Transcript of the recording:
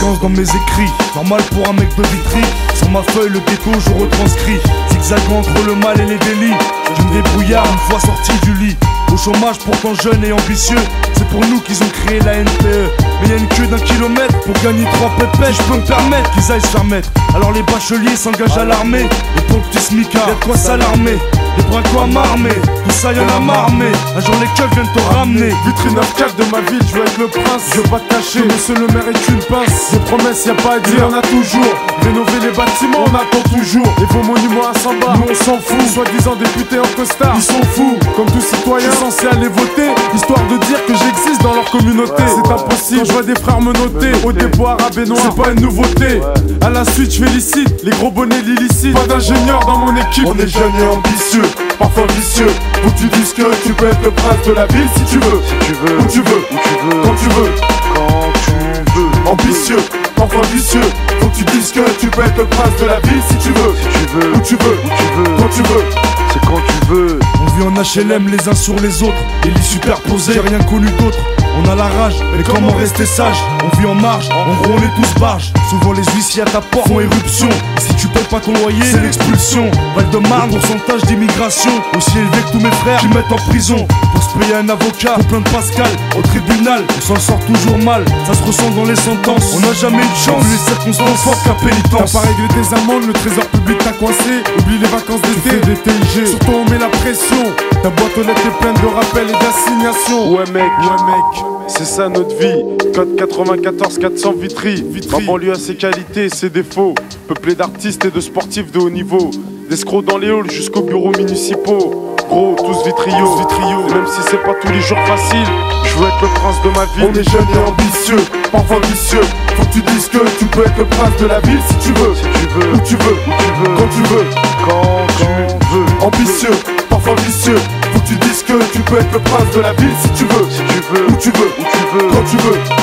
présence dans mes écrits. Normal pour un mec de Vitry. Sur ma feuille le ghetto je retranscris. Zigzagant entre le mal et les délits. Jeune débrouillard une fois sorti du lit. Au chômage pourtant jeune et ambitieux. C'est pour nous qu'ils ont créé la NPE. Mais y'a une queue d'1 kilomètre pour gagner 3 pépettes. Je peux me permettre qu'ils aillent se faire mettre. Alors les bacheliers s'engagent à l'armée. Et pour le petit smica, y'a de quoi s'alarmer. Les brincos à m'armer, tout ça y'en a marmé. Un jour les keufs viennent te ramener. Vitrine 9-4 de ma ville, je veux être le prince. Je veux pas te cacher, monsieur le maire est une pince. Des promesses y'a pas à dire, y'en a toujours. Rénover les bâtiments, on attend toujours. Et vos monuments à 100 bars, nous on s'en fout. Soi-disant députés en costard, ils sont fous. Comme tout citoyen, censé aller voter, histoire de dire que j'existe dans leur communauté. C'est impossible, quand je vois des frères me noter au dépôt arabe et noir, c'est pas une nouveauté. À la suite, je félicite les gros bonnets l'illicite. Pas d'ingénieur dans mon équipe. On est jeunes et ambitieux, parfois vicieux. Faut que tu dises que tu peux être le prince de la ville si tu veux. Si tu veux, où tu veux, où tu veux, quand tu veux. quand tu veux. Ambitieux, parfois vicieux. Faut que tu dises que tu peux être le prince de la ville si tu veux. Si tu veux, où tu veux, où tu veux, quand tu veux. c'est quand tu veux. On vit en HLM les uns sur les autres, des lits superposés, j'ai rien connu d'autre. On a la rage, mais comment rester sage? On vit en marge, en gros on est tous barges. Souvent les huissiers à ta porte font éruption. Et si tu payes pas ton loyer, c'est l'expulsion. Val-de-Marne, pourcentage d'immigration aussi élevé que tous mes frères qui mettent en prison. Pour se payer un avocat, pour plein de Pascal. Au tribunal, on s'en sort toujours mal. Ça se ressent dans les sentences, on n'a jamais eu de chance. Les circonstances fortes qu'à pénitence. T'as pas réglé tes amendes, le trésor public t'a coincé. Oublie les vacances d'été, des TIG. Surtout on met la pression. Ta boîte aux lettres est pleine de rappels et d'assignations. Ouais mec, c'est ça notre vie. Code 94 400 Vitry. Ma banlieue a ses qualités et ses défauts. Peuplé d'artistes et de sportifs de haut niveau. D'escrocs dans les halls jusqu'aux bureaux municipaux. Gros, tous vitriaux. Et même si c'est pas tous les jours facile, je veux être le prince de ma ville. On est jeunes et ambitieux, parfois vicieux. Faut que tu dises que tu peux être le prince de la ville si tu veux. Si tu veux, où tu veux, où tu veux, quand tu veux. quand tu veux. Ambitieux, parfois vicieux. Faut que tu dises que tu peux être le prince de la ville si tu veux. Si tu veux, où tu veux, où tu veux, quand tu veux.